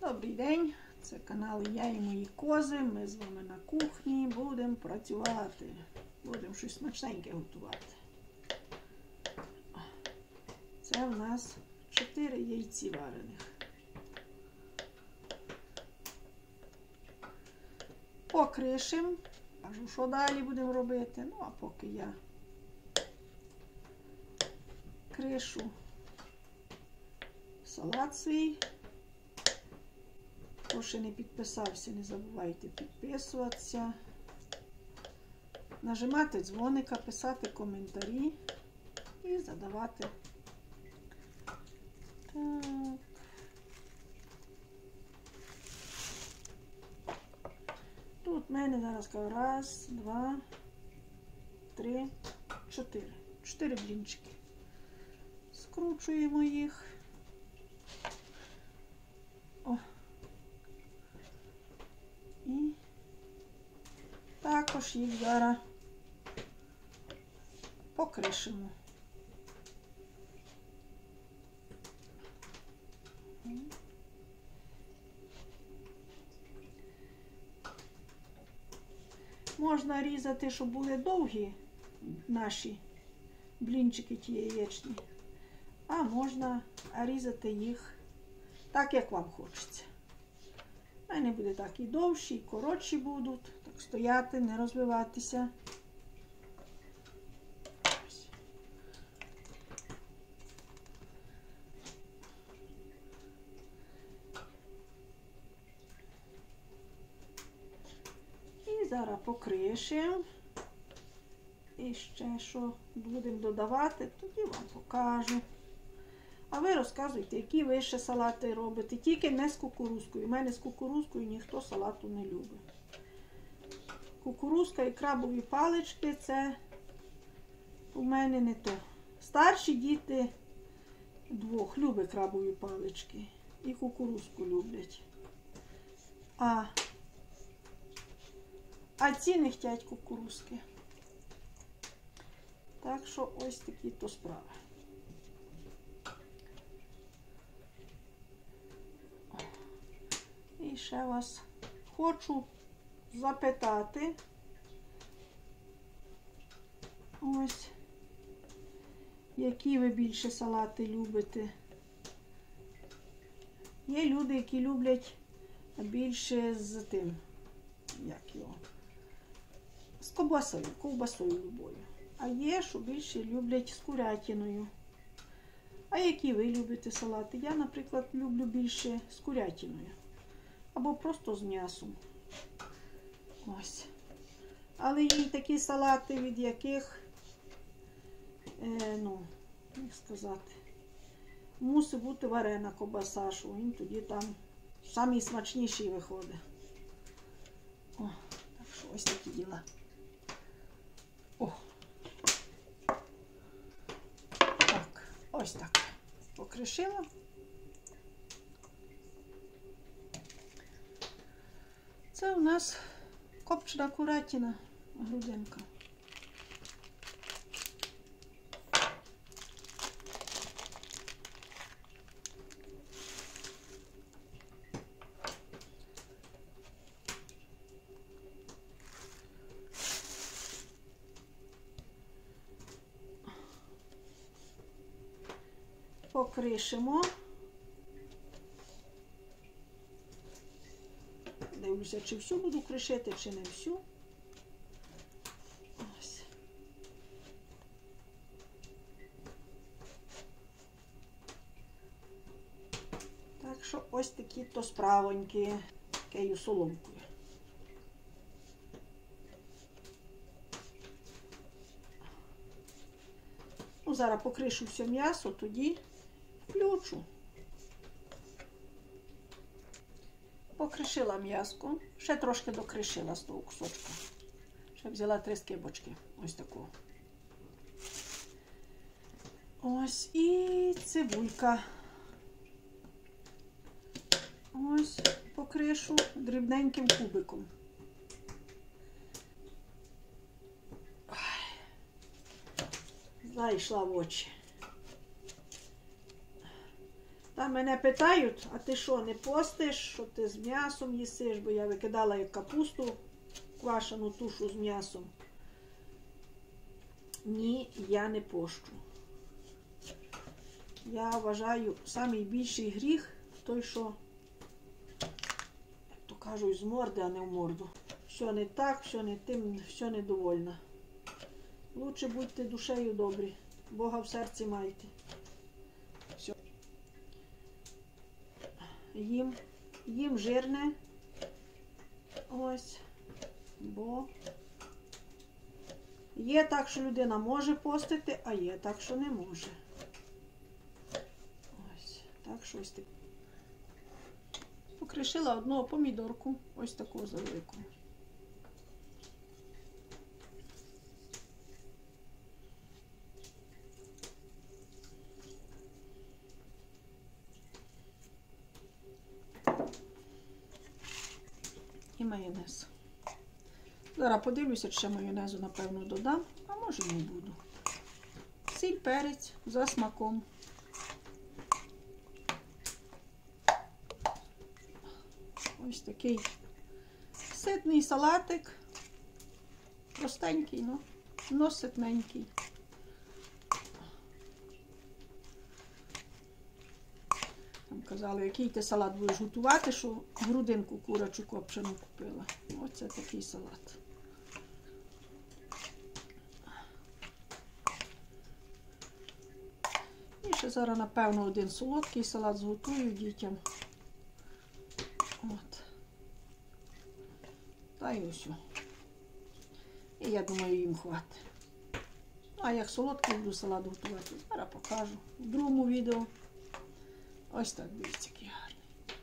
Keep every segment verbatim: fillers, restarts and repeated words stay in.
Добрий день, це канал Я і мої кози. Ми з вами на кухні будемо працювати. Будемо щось смачненьке готувати. Це в нас чотири яйці варених. Покришимо. Кажу, що далі будемо робити. Ну, а поки я кришу салат свій. Хто ще не підписався, не забувайте підписуватися, нажимати дзвоника, писати коментарі і задавати. Так. Тут в мене зараз раз, два, три, чотири. Чотири блінчики. Скручуємо їх. О. І також їх зараз покришимо. Можна різати, щоб були довгі наші блінчики ті яєчні, а можна різати їх так, як вам хочеться. У мене буде так і довші, і коротші будуть. Так стояти, не розвиватися. Ось. І зараз покришимо. І ще що будемо додавати, тоді вам покажу. А ви розказуйте, які ви ще салати робите. Тільки не з кукурузкою. У мене з кукурузкою ніхто салату не любить. Кукурузка і крабові палички – це у мене не то. Старші діти двох люблять крабові палички. І кукурузку люблять. А, а ці не хочуть кукурузки. Так що ось такі то справи. І ще вас хочу запитати, ось, які ви більше салати любите. Є люди, які люблять більше з тим, як його, з ковбасою, ковбасою любою. А є, що більше люблять з курятиною. А які ви любите салати? Я, наприклад, люблю більше з курятиною. Або просто з м'ясом. Ось. Але є такі салати, від яких, е, ну, як сказати, мусить бути варена ковбаса, що він тоді там самий смачніший виходить. О, так що ось такі діла. О. Так, ось так. Покришила. Це у нас копчена курятина, грудинка. Покришимо. Дивлюся, чи всю буду кришити, чи не всю. Ось. Так що ось такі то справоньки такою соломкою. Ну, зараз покришу все м'ясо, тоді включу. Покришила м'яско, ще трошки докришила з того кусочка. Ще взяла три скибочки, ось таку. Ось і цибулька. Ось покришу дрібненьким кубиком. Зайшла в очі. Та мене питають, а ти що, не постиш, що ти з м'ясом їсиш, бо я викидала як капусту, квашену тушу з м'ясом. Ні, я не пощу. Я вважаю, найбільший гріх той, що, як то кажуть, з морди, а не в морду. Що не так, що не тим, що недовольна. Лучше будьте душею добрі, Бога в серці майте. Все. Їм, їм жирне. Ось. Бо є так, що людина може постити, а є так, що не може. Ось. Так, що ось таке. Покришила одну помідорку, ось таку завелику. І майонез. Зараз подивлюся, чи ще майонезу, напевно, додам, а може не буду. Сіль, перець за смаком. Ось такий ситний салатик. Простенький, ну, но ситненький. Там казали, який ти салат будеш готувати, що грудинку курячу копчену купила. Оце такий салат. І ще зараз, напевно, один солодкий салат зготую дітям. От. Та й ось. І я думаю, їм хватить. А як солодкий буду салат готувати, зараз покажу в другому відео. Ось так, дивіться, який гарний.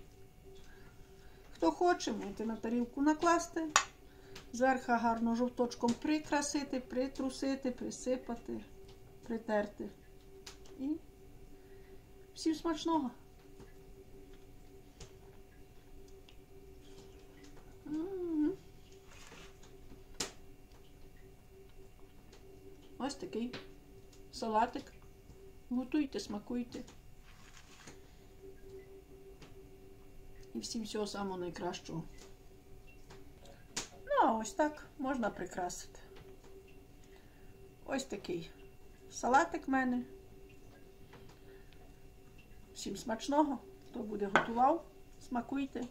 Хто хоче, можете на тарілку накласти, зверху гарно жовточком прикрасити, притрусити, присипати, притерти. І всім смачного! М-м-м. Ось такий салатик. Готуйте, смакуйте. І всім всього самого найкращого. Ну, а ось так можна прикрасити. Ось такий салатик в мене. Всім смачного, хто буде готував, смакуйте.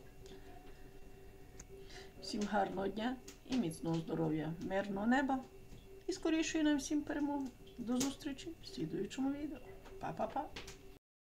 Всім гарного дня і міцного здоров'я, мирного неба і скорішої нам всім перемоги. До зустрічі в слідуючому відео. Па-па-па!